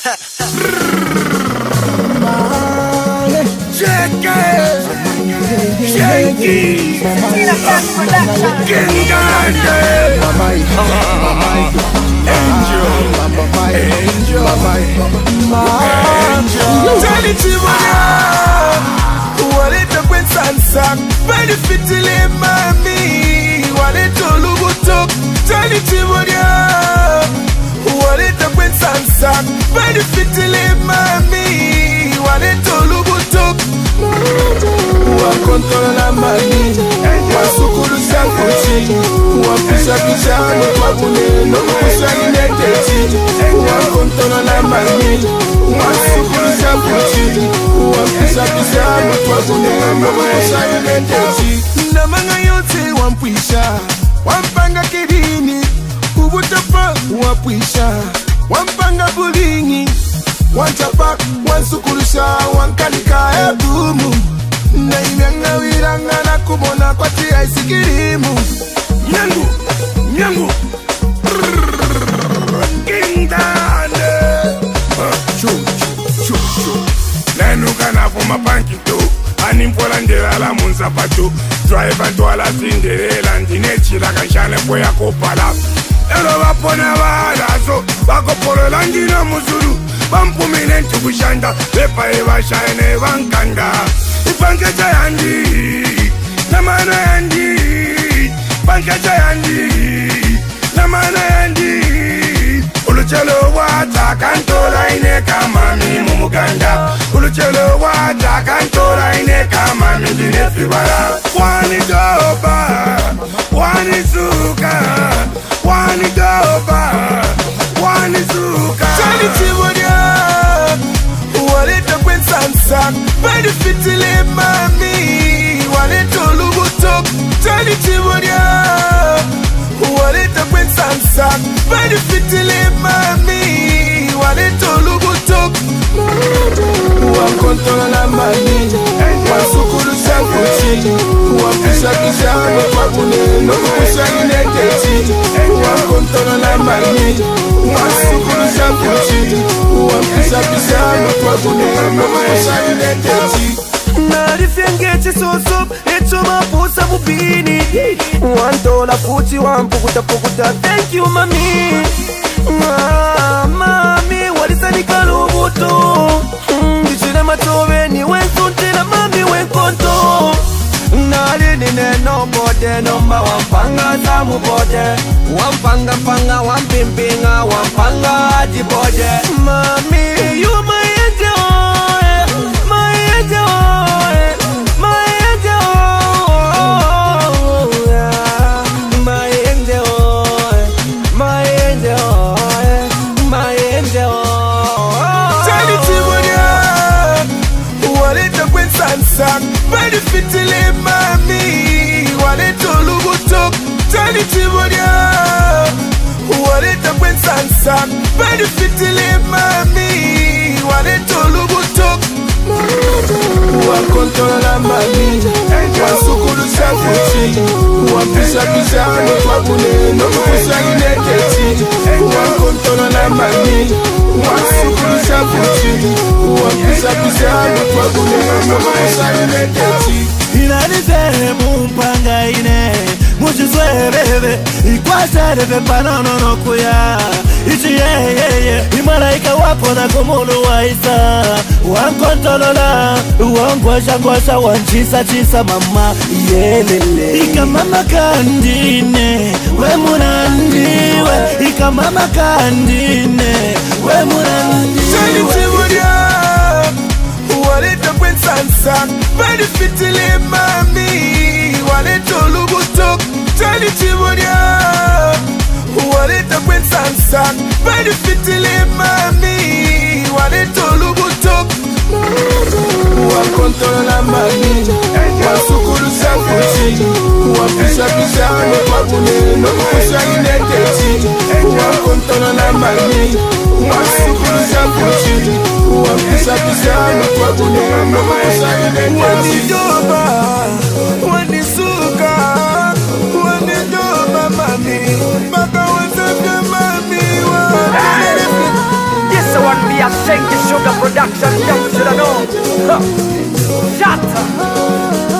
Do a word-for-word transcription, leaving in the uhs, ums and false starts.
Shake it, shake it. King Dandy, angel, angel, angel. Dandy Krazy. Waleta kwensansa, benefitile mami. Waleta lubutok, Dandy Krazy. Waleta kwensansa, benefitile mami. Waleta lubutok, wakontrola la mami. Wasukulu sankuchi, wapisha pisha mkwabuneno, kusha ineteti. Wakontrola la mami. Wasukulu sankuchi, wapisha pisha mkwabuneno, kusha ineteti. Namanga yote wampisha, wampanga kidini. Ubutapa wapwisha, wampanga bulingi. Wanchapa, wansukulusha, wankalika ebumu. Na imyanga wiranga na kumona kwa tia isikirimu. Nyangu, nyangu King Dandy. Chu, chu, chu Lenuka na fuma pankito. Animpola ndela la munza pato. Driver to ala Cinderella. Ndine chila kanshane po ya kopala. Ero wapona wadazo. Wako poro langina muzuru. Bampumine ntukushanda. Lepa eva shine wankanda. Pankaja yandi, namana yandi. Pankaja yandi, namana yandi. Uluchelo wata kantola ine kama mi mumuganda. Uluchelo wata kantola ine kama mi dine fibara. Wani doba, wani suka. Wani doba, wani suka. Dandy Krazy. Waleta kwensansa, benefitile mami. Waleta lubutok, Dandy Krazy. Waleta kwensansa, benefitile mami. Waleta lubutok, wakontrola la mami. Wasukulu sankuchi, wapisha kisha mkwabuneno, kusha ineteti. Wakontrola la mami. Wasukulu sankuchi, wapisha kisha mkwabuneno, kusha ineteti. Narifengeti soso, eto mapusa mubini. Wantola futi wampukuta pukuta. Thank you mami. Ah, mami, walisani kalubuto. Ndichile matowe ni wensuntila mami wenkonto. Nali nine no bode, nomba wampanga samu bode. Wampanga panga, wampimpinga, wampanga jibode. Mami, you my angel, my angel, my angel, yeah. My angel, my angel, my angel. Dandy Krazy. Waleta kwensansa, benefitile mami. Waleta lubutok, Dandy Krazy. Waleta kwensansa, benefitile mami. Waleta lubutok, wakontrola la mami. Wasukulu sankuchi, wapisha kisha mkwabuneno, kusha ineteti. Wakontrola la mami. Wasukulu sankuchi, wapisha kisha mkwabuneno, kusha ineteti. Inanize mumpanga ine mujizwe bebe ikwasa rebe panono no kuya ichi ye ye ye imalaika wapo na kumulu waisa wankontolola wangwasha ngwasha wanchisa chisa mama yelele ikamama kandine we munandiwe ikamama kandine we munandiwe. Dandy Krazy. Waleta kwensansa, benefitile mami. Waleta lubutok, Dandy Krazy. Waleta kwensansa, benefitile mami. Waleta lubutok, wakontrola la mami. Wasukulu sankuchi, wapisha pisha mkwabuneno, kusha ineteti. Wakontrola la mami. Wasukulu sankuchi, wapisha pisha mkwabuneno, kusha ineteti. Wanidoba, wanisuka, wanidoba mami. Baka wasafya mami. Yes, I want to be a Shut up.